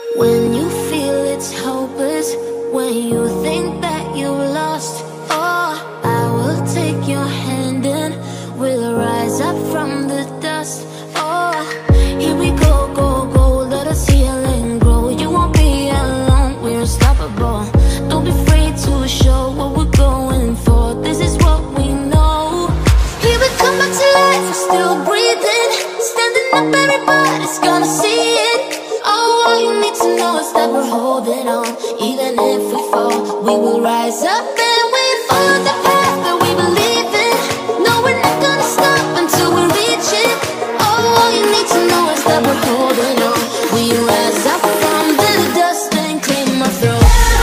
When you feel it's hopeless, when you think that you lost, oh, I will take your hand and we'll rise up from the dust. Oh, here we go, go, go, let us heal and grow. You won't be alone, we're unstoppable. Don't be afraid to show what we're going for. This is what we know. Here we come back to life, we're still breathing. Standing up, everybody's gonna see it. Oh, all you need to know is that we're holding on. Even if we fall, we will rise up and we follow the path that we believe in. No, we're not gonna stop until we reach it. Oh, all you need to know is that we're holding on. We rise up from the dust and claim our throne.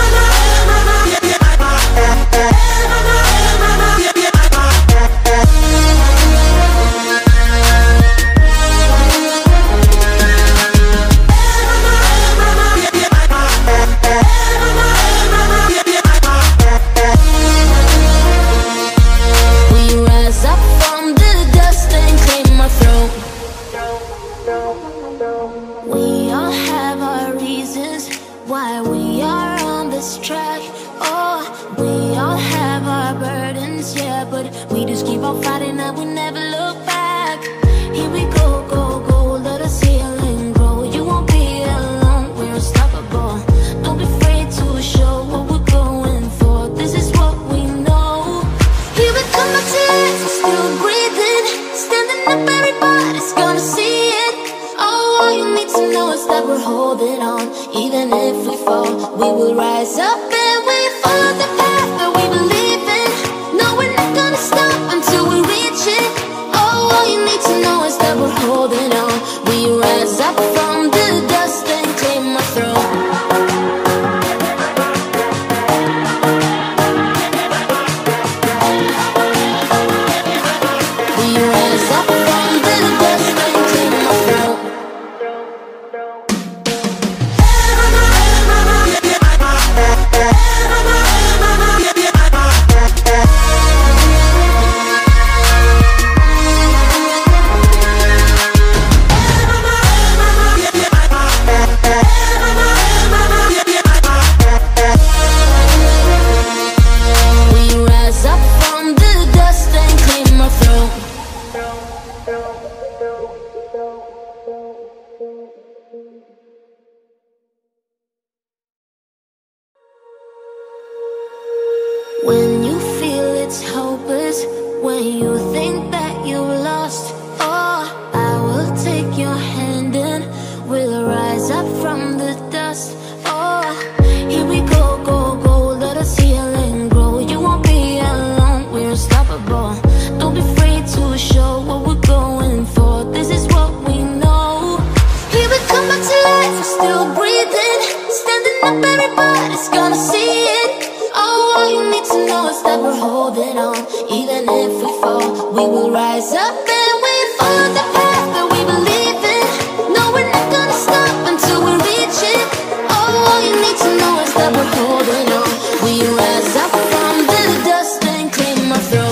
We all have our reasons why we are on this track. Oh, we all have our burdens, yeah, but we just keep on fighting and we never look back. Here we go, go, go, let us heal and grow. You won't be alone, we're unstoppable. Don't be afraid to show what we're going for. This is what we know. Here we come back to life, we're still breathing. Standing up, everybody's gonna see it. Oh, all you need to know is that we're holding on. Even if we fall, we will rise up and we follow the path that we believe in. No, we're not gonna stop until we reach it. Oh, all you need to know is that we're holding on. We rise up from the dust and claim our throne. We rise up from the dust and claim our throne. When you feel it's hopeless, when you think that you lost, oh, I will take your hand and we'll rise up from the dust. Oh, here we go, go, go, let us heal and grow. You won't be alone, we're unstoppable. Don't be afraid to show what we're going for. This is what we know. Here we come back to life, we're still breathing. Standing up, everybody's gonna see it. Oh, all you need to know is that we're holding on. Even if we fall, we will rise up and we follow the path that we believe in. No, we're not gonna stop until we reach it. Oh, all you need to know is that we're holding on. We rise up from the dust and claim our throne.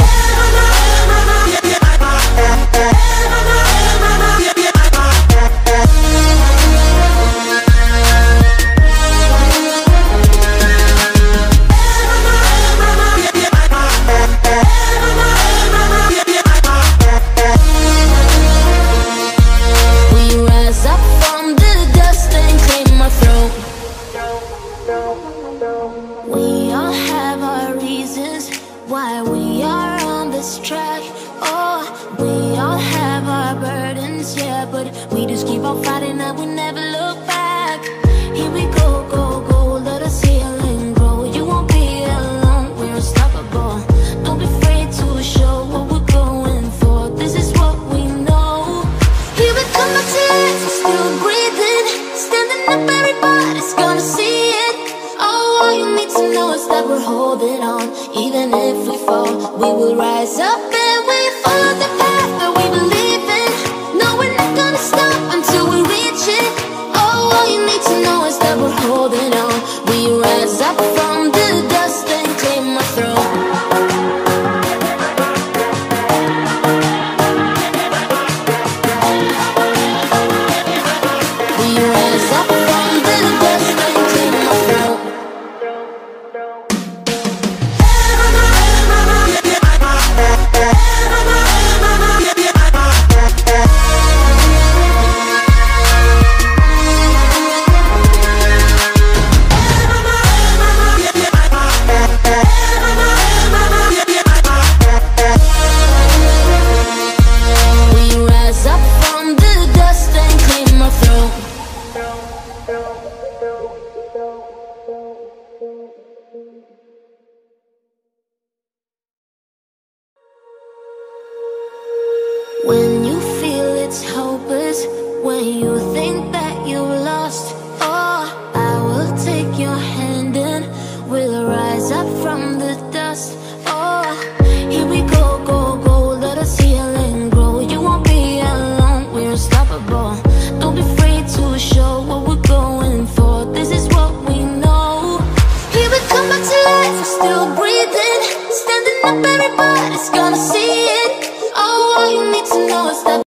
We all have our reasons why we are on this track. Oh, we all have our burdens, yeah, but we just keep on fighting and we never look back. Here we go, go, go, let us heal and grow. You won't be alone, we're unstoppable. Don't be afraid to show what we're going for. This is what we know. Here we come back to life, we're still breathing. Standing up, everybody's gonna see it. Oh, all you need to know is that we're holding on. Even if we fall, we will rise up and we follow the path that we believe in. No, we're not gonna stop until we reach it. up, everybody's gonna see it. Oh, all you need to know is that